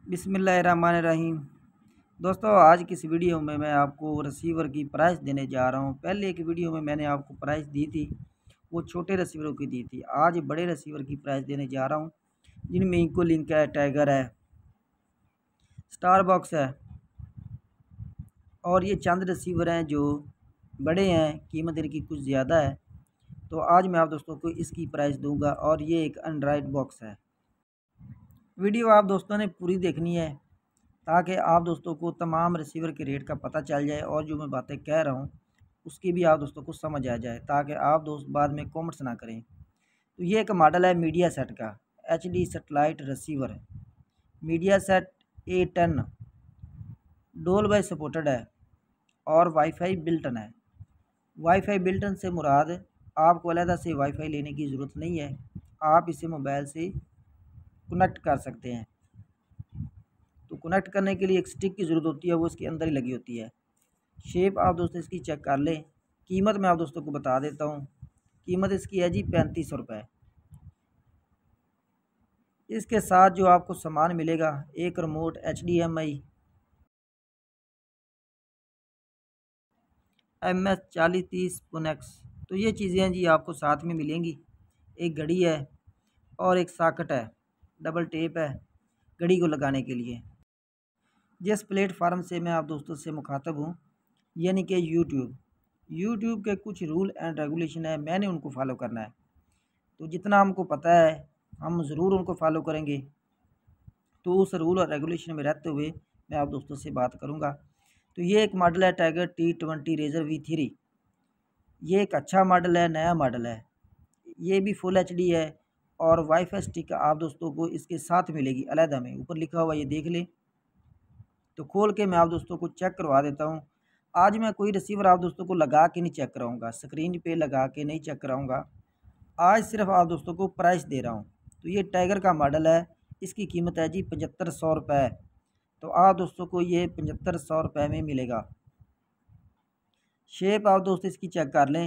बिस्मिल्लाहिर्रहमानिर्रहीम। दोस्तों, आज की इस वीडियो में मैं आपको रिसीवर की प्राइस देने जा रहा हूं। पहले एक वीडियो में मैंने आपको प्राइस दी थी, वो छोटे रिसीवरों की दी थी। आज बड़े रिसीवर की प्राइस देने जा रहा हूं, जिनमें echolink है, टाइगर है, स्टार बॉक्स है और ये चंद रिसीवर हैं जो बड़े हैं, कीमत इनकी कुछ ज़्यादा है। तो आज मैं आप दोस्तों को इसकी प्राइस दूंगा और ये एक एंड्रॉयड बॉक्स है। वीडियो आप दोस्तों ने पूरी देखनी है ताकि आप दोस्तों को तमाम रिसीवर के रेट का पता चल जाए और जो मैं बातें कह रहा हूँ उसकी भी आप दोस्तों को समझ आ जाए, ताकि आप दोस्त बाद में कमेंट्स ना करें। तो ये एक मॉडल है मीडिया सेट का, HD सेटेलाइट रिसीवर है। Media set A10 Dolby supported है और वाईफाई बिल्टन है। वाईफाई बिल्टन से मुराद आपको अलहदा से वाईफाई लेने की ज़रूरत नहीं है, आप इसे मोबाइल से कनेक्ट कर सकते हैं। तो कनेक्ट करने के लिए एक स्टिक की ज़रूरत होती है, वो इसके अंदर ही लगी होती है। शेप आप दोस्तों इसकी चेक कर लें। कीमत मैं आप दोस्तों को बता देता हूँ। कीमत इसकी है जी 3500 रुपये। इसके साथ जो आपको सामान मिलेगा, एक रिमोट HDMI MS4030 पुनेक्स, तो ये चीज़ें जी आपको साथ में मिलेंगी। एक घड़ी है और एक सॉकेट है, डबल टेप है घड़ी को लगाने के लिए। जिस प्लेटफार्म से मैं आप दोस्तों से मुखातब हूँ, यानी कि यूट्यूब के कुछ रूल एंड रेगुलेशन है, मैंने उनको फॉलो करना है। तो जितना हमको पता है हम ज़रूर उनको फॉलो करेंगे। तो उस रूल और रेगुलेशन में रहते हुए मैं आप दोस्तों से बात करूँगा। तो ये एक मॉडल है टाइगर T20 रेजर V3। ये एक अच्छा मॉडल है, नया मॉडल है। ये भी फुल HD है और वाईफाई स्टिक आप दोस्तों को इसके साथ मिलेगी अलहदा में, ऊपर लिखा हुआ ये देख लें। तो खोल के मैं आप दोस्तों को चेक करवा देता हूँ। आज मैं कोई रिसीवर आप दोस्तों को लगा के नहीं चेक कराऊँगा, स्क्रीन पे लगा के नहीं चेक कराऊँगा। आज सिर्फ आप दोस्तों को प्राइस दे रहा हूँ। तो ये टाइगर का मॉडल है, इसकी कीमत है जी 7500 रुपये। तो आप दोस्तों को ये 7500 रुपये में मिलेगा। शेप आप दोस्तों इसकी चेक कर लें,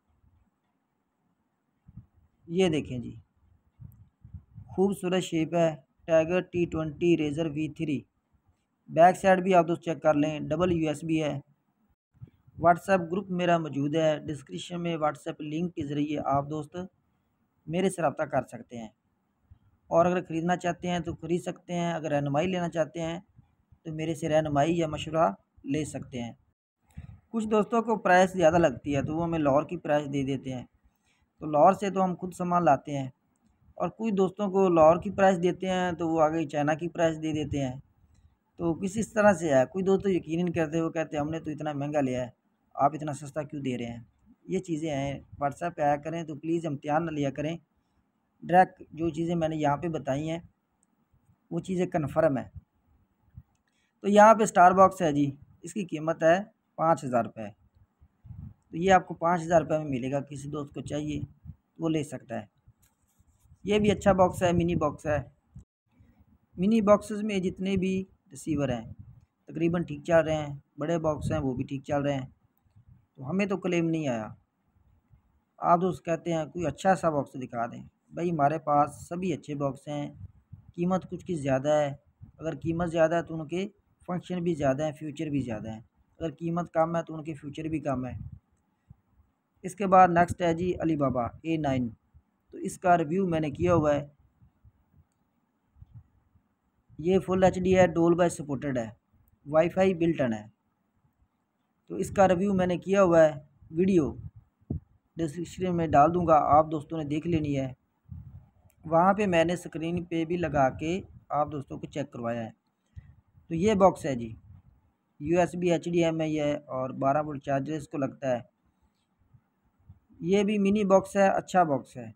ये देखें जी, खूबसूरत शेप है। Tiger T20 razor V3। Back side भी आप दोस्त चेक कर लें, डबल USB है। व्हाट्सएप ग्रुप मेरा मौजूद है, डिस्क्रिप्शन में व्हाट्सएप लिंक के ज़रिए आप दोस्त मेरे से रब्ता कर सकते हैं और अगर ख़रीदना चाहते हैं तो ख़रीद सकते हैं। अगर रहनुमाई लेना चाहते हैं तो मेरे से रहनुमाई या मशवरा ले सकते हैं। कुछ दोस्तों को प्राइस ज़्यादा लगती है तो वो हमें लाहौर की प्राइस दे देते हैं, तो लाहौर से तो हम खुद सामान लाते हैं। और कुछ दोस्तों को लाहौर की प्राइस देते हैं तो वो आगे चाइना की प्राइस दे देते हैं। तो किसी इस तरह से है, कोई दोस्त तो यकीन नहीं करते, वो कहते हैं हमने तो इतना महंगा लिया है, आप इतना सस्ता क्यों दे रहे हैं। ये चीज़ें हैं, व्हाट्सएप पे आया करें तो प्लीज़ इम्तिहान न लिया करें। डायरेक्ट जो चीज़ें मैंने यहाँ पे बताई हैं वो चीज़ें कन्फर्म है। तो यहाँ पे स्टार बॉक्स है जी, इसकी कीमत है 5000 रुपये। तो ये आपको 5000 रुपये में मिलेगा। किसी दोस्त को चाहिए वो ले सकता है। ये भी अच्छा बॉक्स है, मिनी बॉक्स है। मिनी बॉक्सेस में जितने भी रिसीवर हैं तकरीबन ठीक चल रहे हैं, बड़े बॉक्स हैं वो भी ठीक चल रहे हैं। तो हमें तो क्लेम नहीं आया। आप दोस्त कहते हैं कोई अच्छा सा बॉक्स दिखा दें, भाई हमारे पास सभी अच्छे बॉक्स हैं। कीमत कुछ की ज़्यादा है, अगर कीमत ज़्यादा है तो उनके फंक्शन भी ज़्यादा हैं, फ्यूचर भी ज़्यादा हैं। अगर कीमत कम है तो उनके फ्यूचर भी कम है। इसके बाद नेक्स्ट है जी अलीबाबा A9। तो इसका रिव्यू मैंने किया हुआ है। ये फुल HD है, डोल बाय सपोर्टेड है, वाईफाई बिल्टन है। तो इसका रिव्यू मैंने किया हुआ है, वीडियो डिस्क्रिप्शन में डाल दूंगा, आप दोस्तों ने देख लेनी है। वहाँ पे मैंने स्क्रीन पे भी लगा के आप दोस्तों को चेक करवाया है। तो ये बॉक्स है जी, USB HDMI है और 12 वोल्ट चार्जर इसको लगता है। ये भी मिनी बॉक्स है, अच्छा बॉक्स है।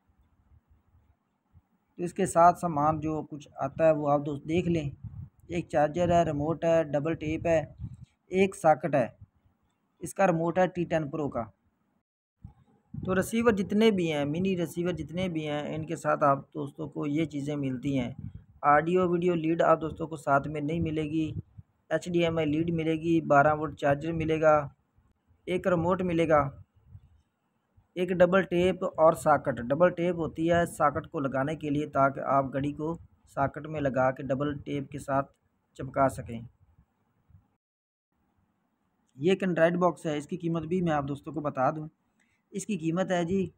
तो इसके साथ सामान जो कुछ आता है वो आप दोस्त देख लें। एक चार्जर है, रिमोट है, डबल टेप है, एक सॉकेट है। इसका रिमोट है T10 Pro का। तो रिसीवर जितने भी हैं, मिनी रिसीवर जितने भी हैं, इनके साथ आप दोस्तों को ये चीज़ें मिलती हैं। ऑडियो वीडियो लीड आप दोस्तों को साथ में नहीं मिलेगी। HDMI लीड मिलेगी, 12 वोल्ट चार्जर मिलेगा, एक रिमोट मिलेगा, एक डबल टेप और सॉकेट। डबल टेप होती है सॉकेट को लगाने के लिए ताकि आप घड़ी को सॉकेट में लगा के डबल टेप के साथ चिपका सकें। ये एक एंड्रॉयड बॉक्स है, इसकी कीमत भी मैं आप दोस्तों को बता दूं। इसकी कीमत है जी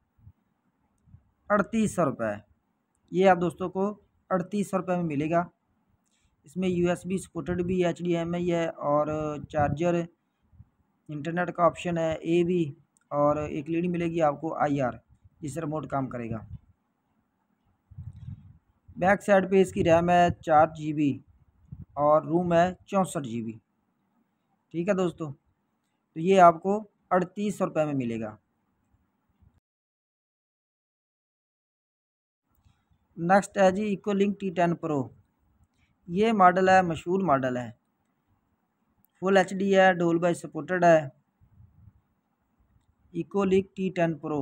3800 रुपये। ये आप दोस्तों को 3800 रुपये में मिलेगा। इसमें USB सपोर्टेड भी, HDMI है और चार्जर, इंटरनेट का ऑप्शन है, AV, और एक लीड मिलेगी आपको IR जिससे रिमोट काम करेगा। बैक साइड पे इसकी रैम है 4 GB और रोम है 64 GB। ठीक है दोस्तों, तो ये आपको 3800 रुपये में मिलेगा। नेक्स्ट है जी इकोलिंक T10 Pro। ये मॉडल है, मशहूर मॉडल है, फुल HD है, डोल बाई सपोर्टेड है। इकोलिंक T10 Pro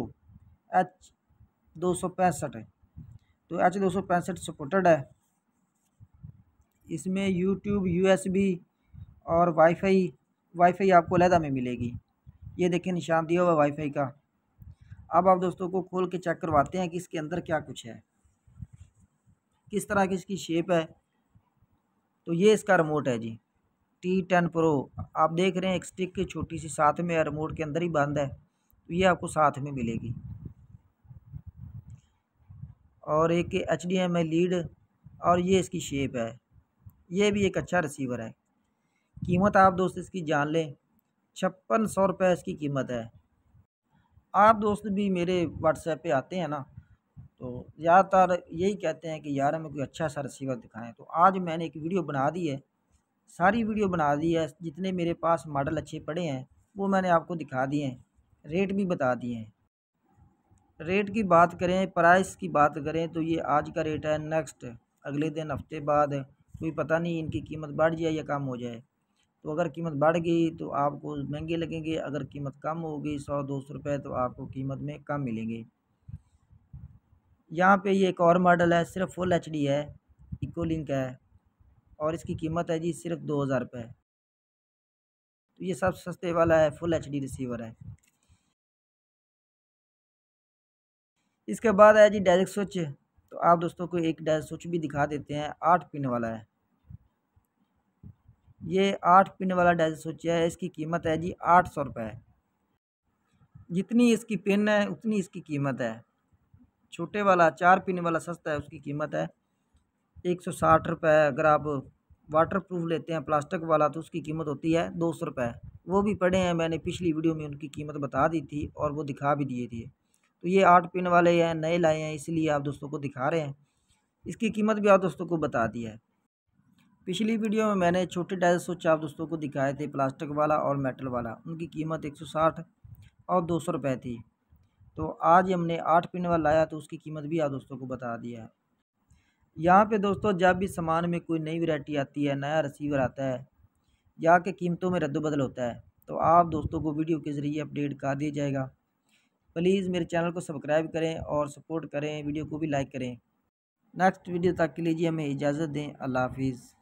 H265, तो H265 सपोर्टेड है। इसमें यूट्यूब, USB और वाईफाई आपको अलहदा में मिलेगी। ये देखिए निशान दिया हुआ वाईफाई का। अब आप दोस्तों को खोल के चेक करवाते हैं कि इसके अंदर क्या कुछ है, किस तरह की इसकी शेप है। तो ये इसका रिमोट है जी, T10 Pro। आप देख रहे हैं एक स्टिक की छोटी सी साथ में है, रिमोट के अंदर ही बंद है, तो ये आपको साथ में मिलेगी। और एक HDMI लीड, और ये इसकी शेप है। ये भी एक अच्छा रिसीवर है। कीमत आप दोस्त इसकी जान लें, 5600 रुपये इसकी कीमत है। आप दोस्त भी मेरे व्हाट्सएप पे आते हैं ना, तो ज़्यादातर यही कहते हैं कि यार हमें कोई अच्छा सा रिसीवर दिखाएं। तो आज मैंने एक वीडियो बना दी है, सारी वीडियो बना दी है, जितने मेरे पास मॉडल अच्छे पड़े हैं वो मैंने आपको दिखा दिए हैं, रेट भी बता दिए हैं। रेट की बात करें, प्राइस की बात करें, तो ये आज का रेट है। नेक्स्ट अगले दिन, हफ्ते बाद कोई पता नहीं इनकी कीमत बढ़ जाए या कम हो जाए। तो अगर कीमत बढ़ गई तो आपको महंगे लगेंगे, अगर कीमत कम होगी 100-200 रुपये तो आपको कीमत में कम मिलेंगे। यहाँ पे ये एक और मॉडल है, सिर्फ फुल HD है, इकोलिंक है, और इसकी कीमत है जी सिर्फ 2000 रुपये। तो ये सब सस्ते वाला है, फुल HD रिसीवर है। इसके बाद है जी डायरेक्ट स्विच। तो आप दोस्तों को एक डायरेक्ट स्विच भी दिखा देते हैं, 8 पिन वाला है। ये 8 पिन वाला डायरेक्ट स्विच है, इसकी कीमत है जी 800 रुपये। जितनी इसकी पिन है उतनी इसकी कीमत है। छोटे वाला 4 पिन वाला सस्ता है, उसकी कीमत है 160 रुपये। अगर आप वाटर प्रूफ लेते हैं प्लास्टिक वाला तो उसकी कीमत होती है 200 रुपये। वो भी पड़े हैं, मैंने पिछली वीडियो में उनकी कीमत बता दी थी और वो दिखा भी दिए थे। तो ये 8 पिन वाले हैं, नए लाए हैं, इसलिए आप दोस्तों को दिखा रहे हैं। इसकी कीमत भी आप दोस्तों को बता दी है। पिछली वीडियो में मैंने छोटे डायल स्विच आप दोस्तों को दिखाए थे, प्लास्टिक वाला और मेटल वाला, उनकी कीमत 160 और 200 रुपये थी। तो आज हमने 8 पिन वाला लाया तो उसकी कीमत भी आप दोस्तों को बता दिया है। यहाँ पे दोस्तों जब भी सामान में कोई नई वैरायटी आती है, नया रिसीवर आता है या के कीमतों में रद्द-बदल होता है, तो आप दोस्तों को वीडियो के ज़रिए अपडेट कर दिया जाएगा। प्लीज़ मेरे चैनल को सब्सक्राइब करें और सपोर्ट करें, वीडियो को भी लाइक करें। नेक्स्ट वीडियो तक के लिए जी हमें इजाज़त दें। अल्लाह हाफिज़।